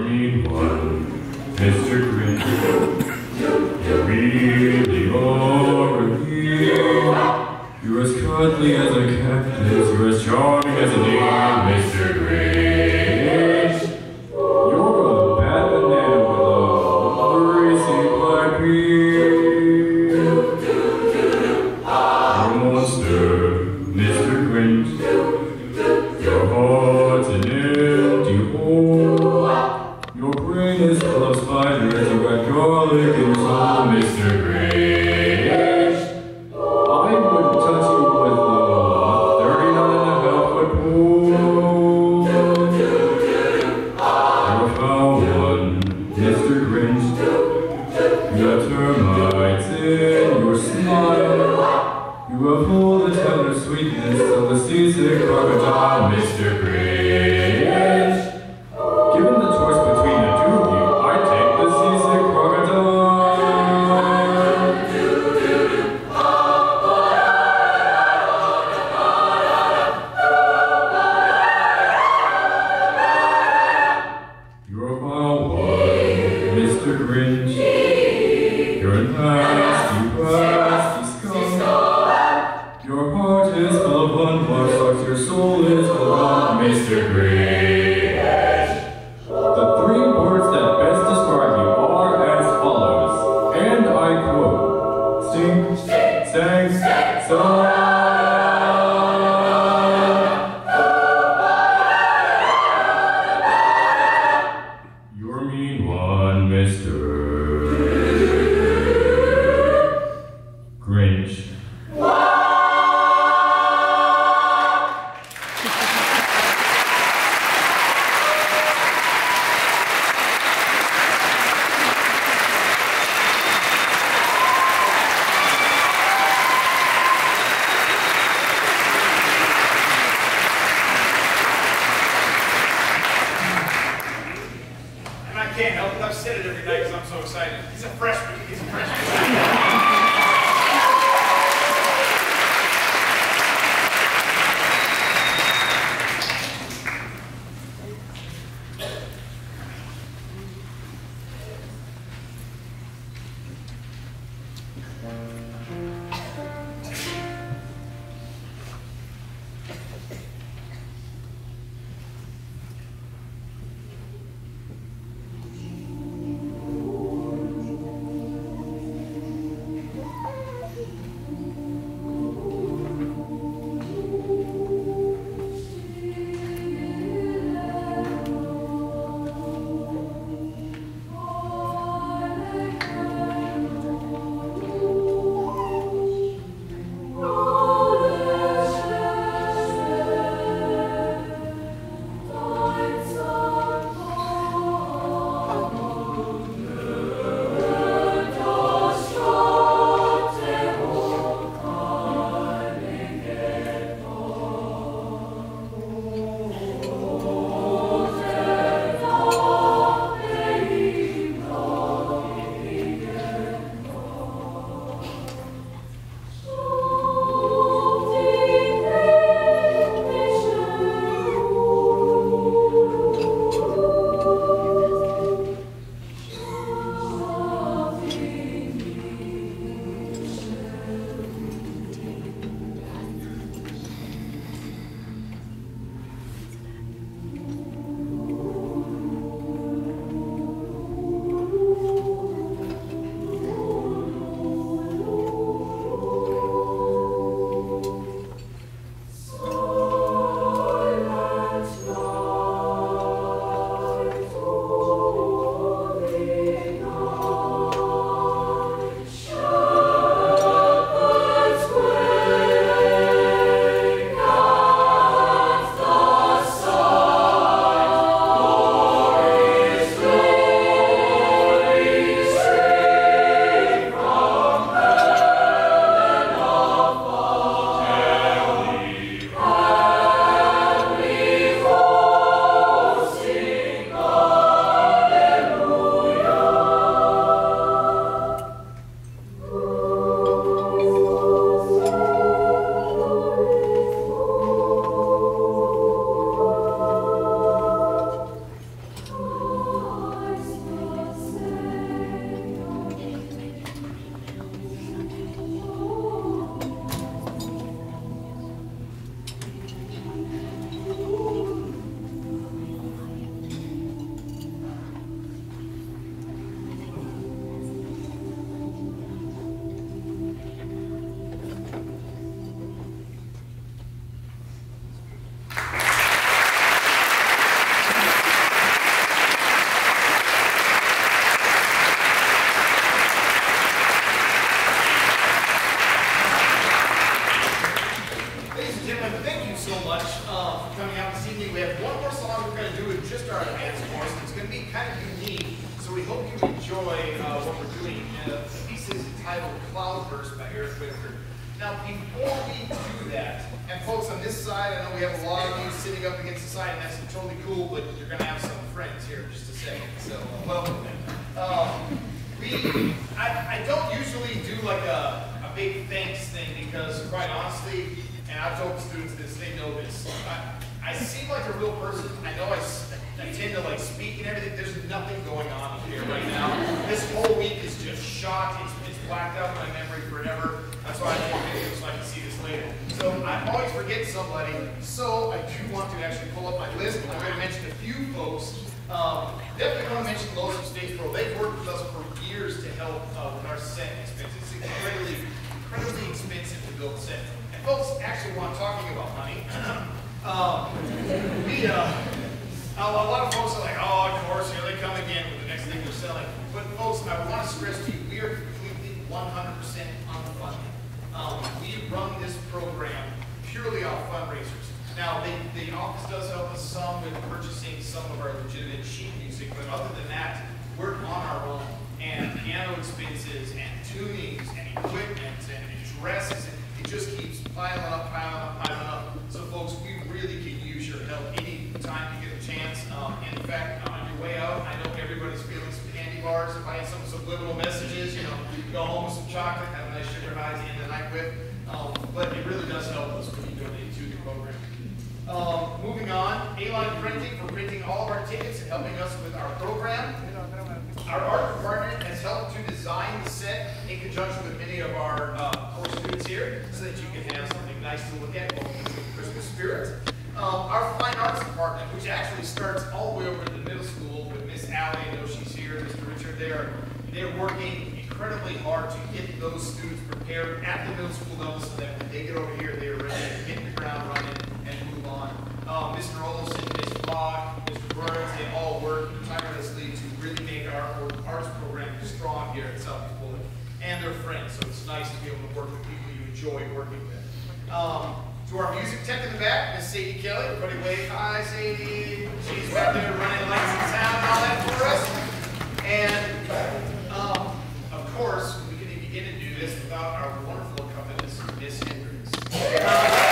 mean one, Mr. Grinch. You really are a hero. You're as cuddly as a cactus, you're as charming as a deer, Mr. Grinch. You're a bad banana with a greasy black beard. You're a monster, Mr. Grinch. Your heart's an empty hole. Your brain is full of spiders, you got garlic in your soul, Mr. Grinch. I wouldn't touch you with a 39.5-foot pole. You're a foul one, Mr. Grinch. You have termites in your smile. You have all the tender sweetness of the seasick crocodile, Mr. Grinch. Given the choice between the two of you, I'd take the seasick crocodile. You're a foul one, Mr. Grinch. You're a nasty, nasty skunk. Your heart is full of unwashed socks, your soul is full of Mr. Grinch. The three words that best describe you are as follows, and I quote, stink, stank, suck. You're a mean one, Mr. Grinch. And I can't help it. I've said it every night because I'm so excited. He's a freshman. He's a freshman. kind of unique, so we hope you enjoy what we're doing. The piece is entitled Cloudburst by Eric Whitaker. Now, before we do that, and folks on this side, I know we have a lot of you sitting up against the side, and that's totally cool, but you're going to have some friends here in just a second, so welcome. I don't usually do like a big thanks thing because, quite honestly, and I've told the students this, they know this, I seem like a real person. I know I tend to like speak and everything. There's nothing going on here right now. This whole week is just shot. It's blacked out in my memory forever. That's why I take videos so I can see this later. So I always forget somebody. So I do want to actually pull up my list. I'm going to mention a few folks. Definitely want to mention Lonesome State Pro. They've worked with us for years to help with our set expenses. It's incredibly expensive to build a set. And folks, actually, while I'm talking about money, a lot of folks are like, oh, of course, here they come again with the next thing they're selling. But folks, I want to stress to you, we are completely 100% unfunded. We run this program purely off fundraisers. Now, the office does help us some with purchasing some of our legitimate sheet music, but other than that, we're on our own. And piano expenses, and tunings, and equipment, and dresses, and it just keeps piling up. So folks, we really can use your help any time you get a chance. And in fact, on your way out, I know everybody's feeling some candy bars, if I had some subliminal messages, you know, go home with some chocolate, have a nice sugar high to end the night with. But it really does help us when you donate to the program. Moving on, A-Line Printing for printing all of our tickets and helping us with our program. Our art department has helped to design the set in conjunction with many of our core students here so that you can have something nice to look at while in the Christmas spirit. Our fine arts department, which actually starts all the way over to the middle school with Miss Allie, I know she's here, Mr. Richard, they're working incredibly hard to get those students prepared at the middle school level so that when they get over here, they are ready to hit the ground running and move on. Mr. Olson, Ms. Block, Mr. Burns, they all work tirelessly to really make our arts program strong here at Southeast Bullock. And they're friends, so it's nice to be able to work with people you enjoy working with. To our music tech in the back, Miss Sadie Kelly. Everybody wave hi, Sadie. She's back there running lights and sound and all that for us. And of course, we couldn't begin to do this without our wonderful accompanist, Miss Hendricks.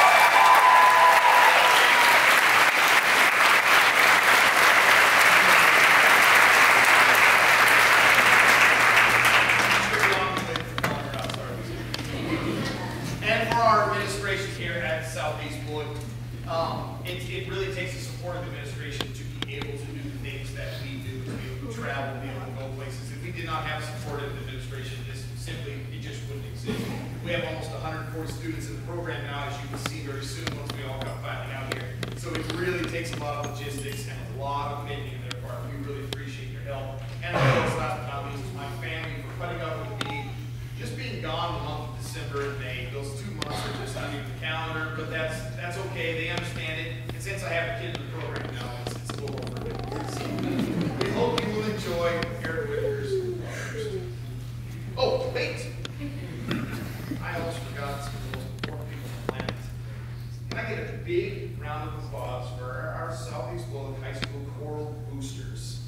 Southeast Bullock. It really takes the support of the administration to be able to do the things that we do, to be able to travel, be able to go places. If we did not have support of the administration, it just wouldn't exist. We have almost 140 students in the program now, as you will see very soon once we all come finally out here. So it really takes a lot of logistics and a lot of thinking on their part. We really appreciate your help. And of course, last but not least, is my family for putting up with me. Just being gone the month of December and May, those 2 months are just not even the calendar, but that's okay. They understand it. And since I have a kid in the program now, it's a little over. So we hope you will enjoy Eric Whitaker's first. Oh, wait! I almost forgot some of the most important people on the planet. Can I get a big round of applause for our Southeast Bullock High School choral boosters?